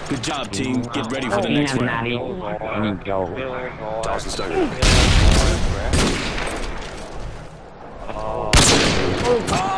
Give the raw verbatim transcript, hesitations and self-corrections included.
Good job, team. Get ready for the next round. There you go. Dawson started. Oh.